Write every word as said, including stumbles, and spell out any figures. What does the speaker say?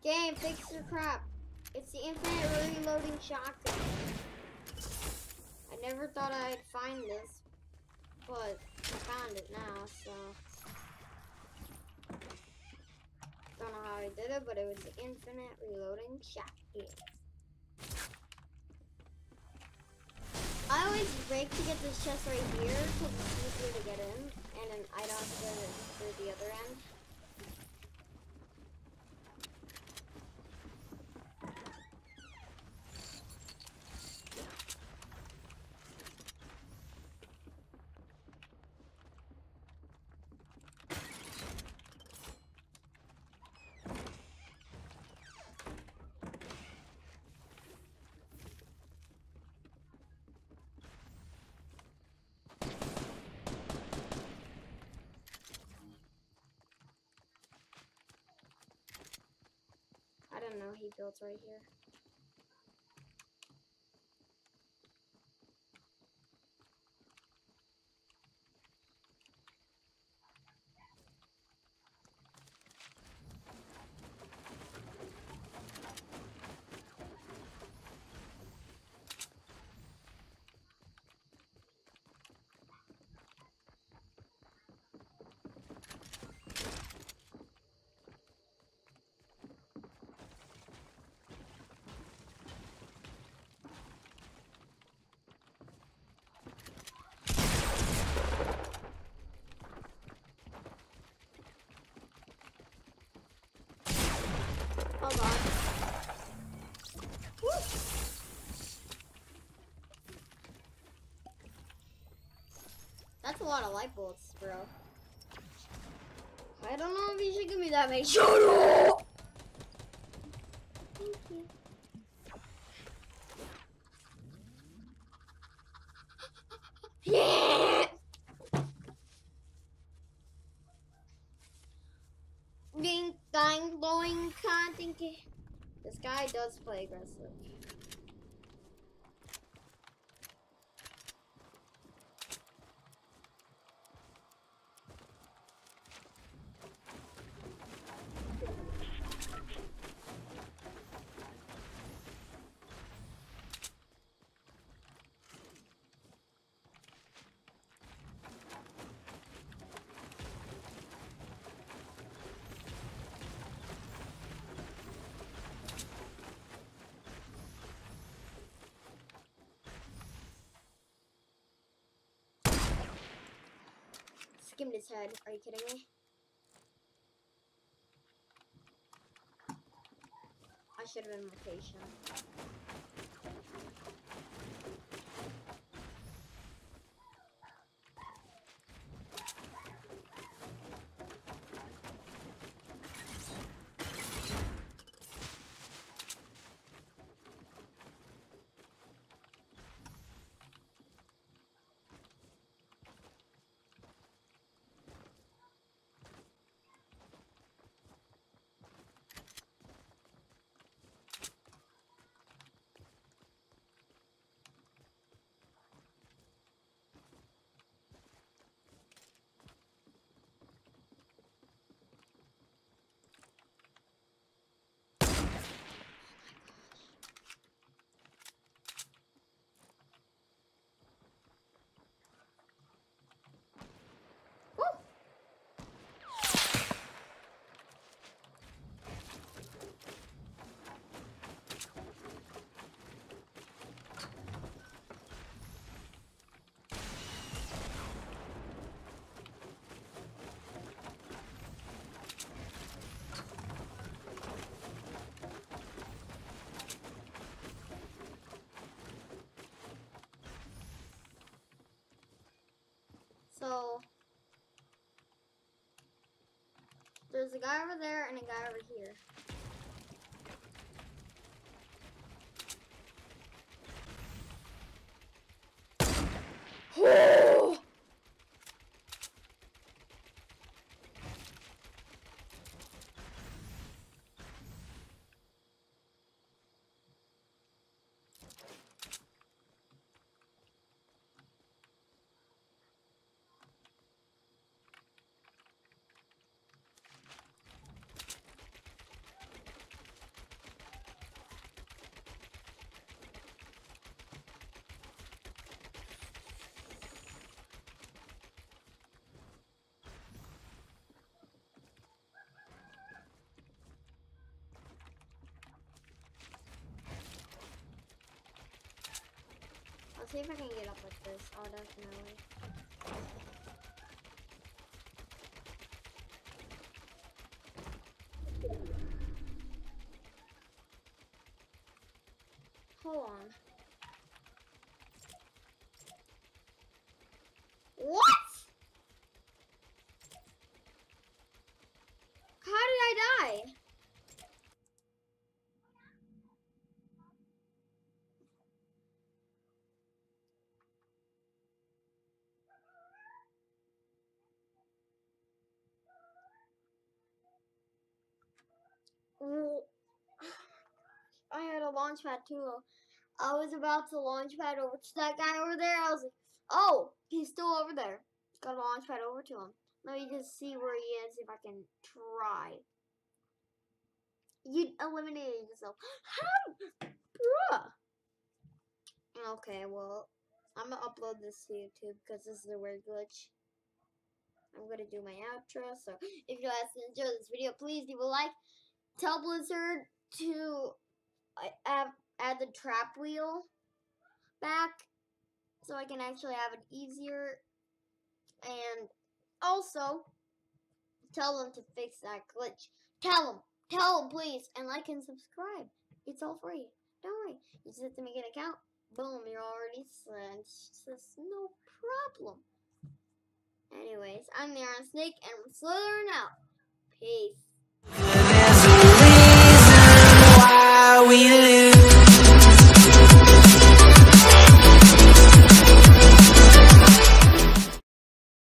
Game, fix your crap. It's the infinite reloading shotgun. I never thought I'd find this, but I found it now, so. Don't know how I did it, but it was the infinite reloading shotgun. I always break to get this chest right here because it's easier to get in, and then I don't have to go through the other end. I don't know, he built right here. Hold on. Woo! That's a lot of light bolts, bro. I don't know if you should give me that many. Shut up! Thank you. Yeah! Ding, dang, blowing, can't. This guy does play aggressive. Skimmed his head. Are you kidding me? I should have been more patient. So, there's a guy over there and a guy over here. see if I can get up like this. Oh, definitely. Hold on. What? How did I die? Well, I had a launch pad too. I was about to launch pad over to that guy over there. I was like, oh, he's still over there. Got a launch pad over to him. Let me just see where he is if I can try. You eliminated yourself. How? Bruh. Okay, well, I'm gonna upload this to YouTube because this is a weird glitch. I'm gonna do my outro. So if you guys enjoyed this video, please leave a like. Tell Blizzard to add, add the trap wheel back so I can actually have it easier. And also, tell them to fix that glitch. Tell them. Tell them, please. And like and subscribe. It's all free. Don't worry. You just have to make an account. Boom, you're already sent. It's just no problem. Anyways, I'm the Iron Snake, and I'm Slytherin out. Peace.